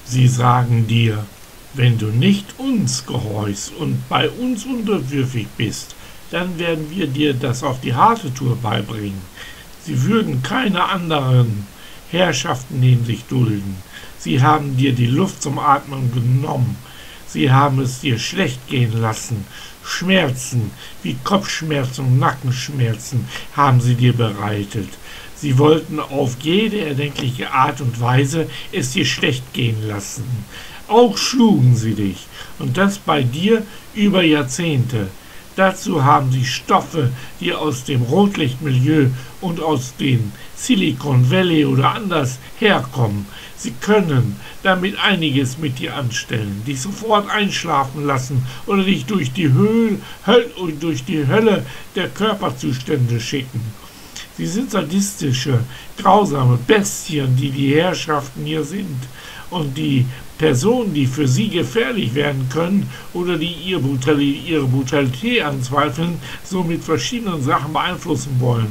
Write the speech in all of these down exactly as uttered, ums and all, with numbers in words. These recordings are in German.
Sie sagen dir, wenn du nicht uns gehorchst und bei uns unterwürfig bist, dann werden wir dir das auf die harte Tour beibringen. Sie würden keine anderen Herrschaften neben sich dulden. Sie haben dir die Luft zum Atmen genommen. Sie haben es dir schlecht gehen lassen. Schmerzen wie Kopfschmerzen und Nackenschmerzen haben sie dir bereitet. Sie wollten auf jede erdenkliche Art und Weise es dir schlecht gehen lassen. Auch schlugen sie dich, und das bei dir über Jahrzehnte. Dazu haben sie Stoffe, die aus dem Rotlichtmilieu und aus dem Silicon Valley oder anders herkommen. Sie können damit einiges mit dir anstellen, dich sofort einschlafen lassen oder dich durch die Höhle, Höl, durch die Hölle der Körperzustände schicken. Sie sind sadistische, grausame Bestien, die die Herrschaften hier sind. Und die Personen, die für sie gefährlich werden können oder die ihre Brutalität, ihre Brutalität anzweifeln, so mit verschiedenen Sachen beeinflussen wollen.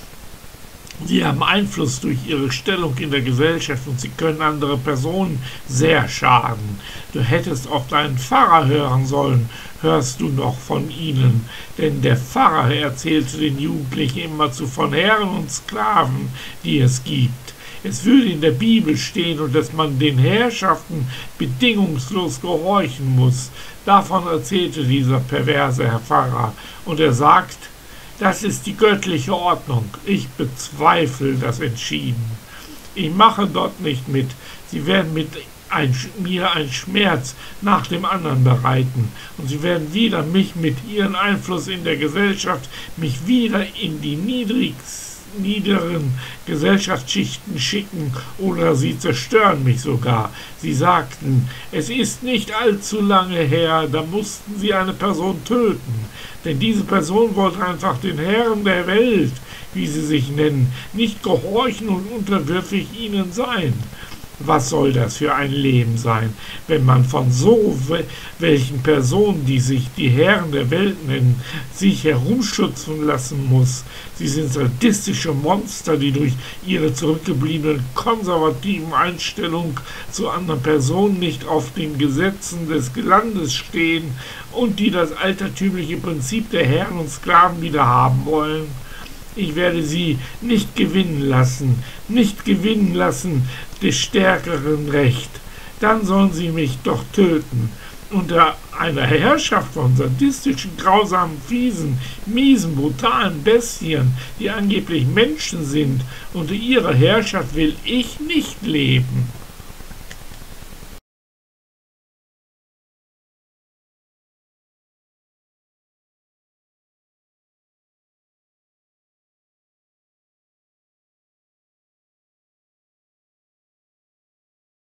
Sie haben Einfluss durch ihre Stellung in der Gesellschaft und sie können andere Personen sehr schaden. Du hättest auf deinen Pfarrer hören sollen, hörst du noch von ihnen, denn der Pfarrer erzählte den Jugendlichen immerzu von Herren und Sklaven, die es gibt. Es würde in der Bibel stehen, und dass man den Herrschaften bedingungslos gehorchen muss. Davon erzählte dieser perverse Herr Pfarrer, und er sagt, das ist die göttliche Ordnung. Ich bezweifle das entschieden. Ich mache dort nicht mit. Sie werden mit ein, mir einen Schmerz nach dem anderen bereiten. Und sie werden wieder mich mit ihrem Einfluss in der Gesellschaft, mich wieder in die niedrigsten niederen Gesellschaftsschichten schicken oder sie zerstören mich sogar. Sie sagten, es ist nicht allzu lange her, da mussten sie eine Person töten, denn diese Person wollte einfach den Herren der Welt, wie sie sich nennen, nicht gehorchen und unterwürfig ihnen sein. Was soll das für ein Leben sein, wenn man von so welchen Personen, die sich die Herren der Welt nennen, sich herumschützen lassen muss? Sie sind sadistische Monster, die durch ihre zurückgebliebenen konservativen Einstellungen zu anderen Personen nicht auf den Gesetzen des Landes stehen und die das altertümliche Prinzip der Herren und Sklaven wieder haben wollen. Ich werde sie nicht gewinnen lassen, nicht gewinnen lassen des stärkeren Recht. Dann sollen sie mich doch töten. Unter einer Herrschaft von sadistischen, grausamen, fiesen, miesen, brutalen Bestien, die angeblich Menschen sind, unter ihrer Herrschaft will ich nicht leben.